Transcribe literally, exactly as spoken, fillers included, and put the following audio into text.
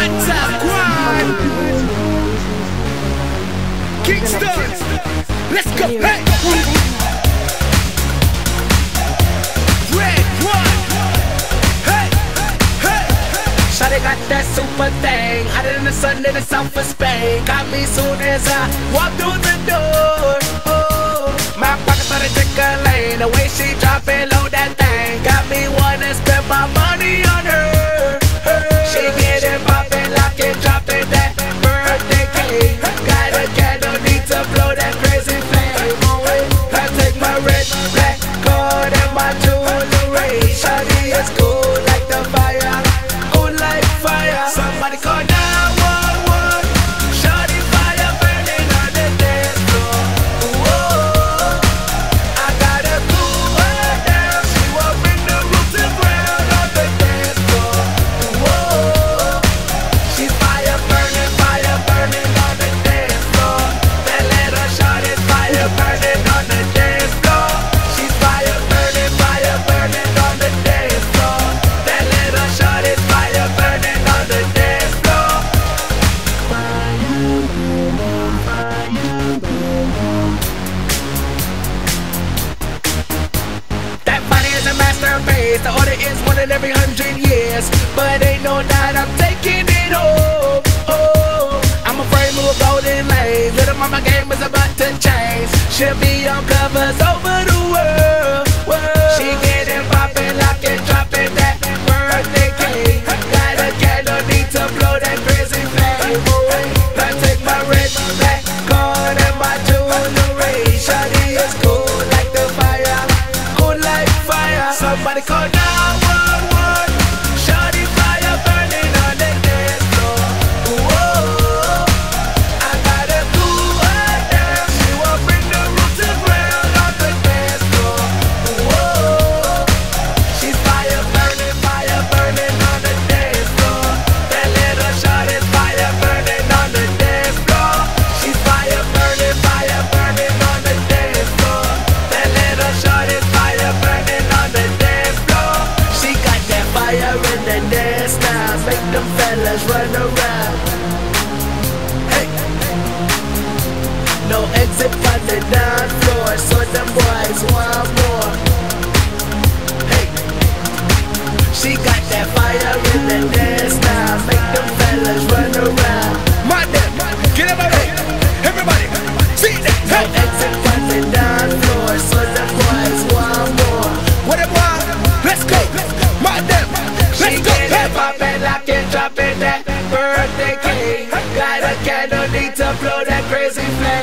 What's up, Quad? Kingston, let's go, hey! Red one, hey, hey! Shawty got that super thing, hotter than the sun in the south of Spain. Got me soon as I walk through the door. Oh, my pocket started tickling, the way she drop it low that thing. Got me wanna spend my money on her. She getting poppin', lockin', droppin' that birthday cake. Got a candle, need to blow that crazy flame. I take my red, black card and my jewelry. Shawty is cool like the fire, cool like fire. Somebody call nine one one. Shawty fire burning on the dance floor. Whoa, I gotta cool her down. She will bring the roof to ground on the dance floor. Whoa, she's fire burning, fire burning on the dance floor. That little shawty's fire burning on the dance floor. She's fire burning, fire burning on the dance floor. That little shawty's fire burning on the dance floor. That body is a masterpiece. The order is one in every hundred years, but ain't no doubt I'm taking it home. Oh, I'm a frame of golden lace. Little mama game is about to change. She'll be on covers over the world. world. She getting poppin', lockin', droppin' that birthday cake. Got a candle, need to blow that crazy flame. I take my red, black card and my jewelry. Shawty is cool like the fire, cool like fire. Somebody call nine one one. Shawty fire burning on the dance floor. Whoa, I gotta cool her down. She will bring the roof to ground on the dance floor. Whoa, she's fire burning, fire burning on the dance floor. That little shawty's fire burning on the dance floor. She's fire burning, fire burning on the dance floor. That little shawty's fire burning on the dance floor. She got that fire in the dance now, make them fellas run around. Hey, no exit from the dance floor, so them boys want more. Hey, she got that fire in the dance now, make them fellas run around. My damn, get up, hey, everybody, see that. No exit from the dance floor, so them boys want more. What it want? Let's go, my damn, let's go. She get it poppin', lockin', droppin' that birthday cake. Got a candle, need to blow that crazy flame.